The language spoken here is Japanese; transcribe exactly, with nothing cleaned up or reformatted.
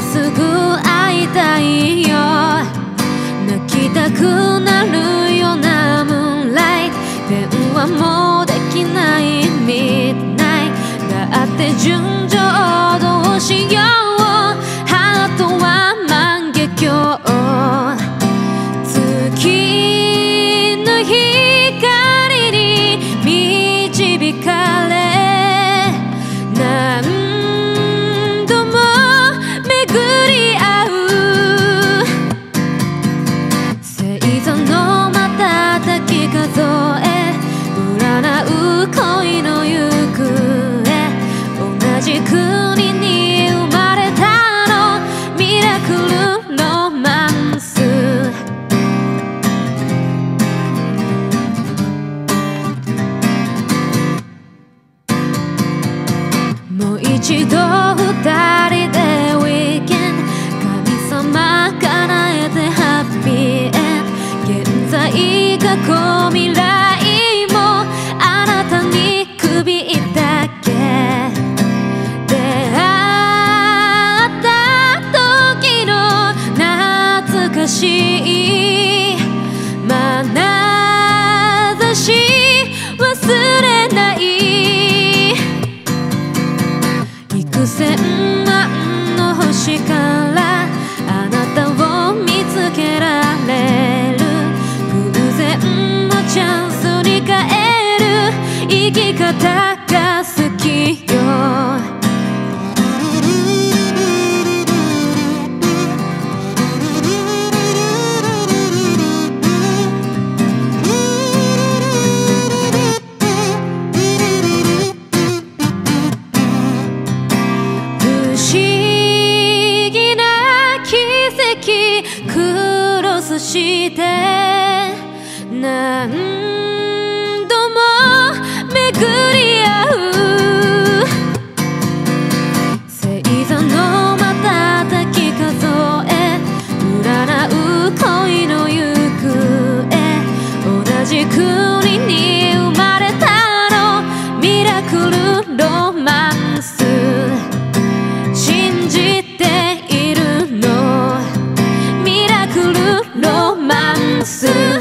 すぐ会いたいよ。泣きたくなるようなムーンライト。電話もできないミッドナイト。だって純情どうしよう。ハートは万華鏡。月の光に導かれ何度も巡り合う。星座の瞬き数え占う恋の行方。同じ国に生まれたのミラクルロマンス。もう一度二人でウィーケンド。神様叶えてハッピーエンド。現在過去未来もあなたに首だけ。出会った時の懐かしい眼差し忘れない。幾千万の星からあなたを見つけられる。偶然のチャンスに変える生き方が好きよ。不思議な奇跡クロスして何度も巡り合う。星座の瞬き数え占う恋の行方。同じ国に生まれたのミラクルロマンス。信じているのミラクルロマンス。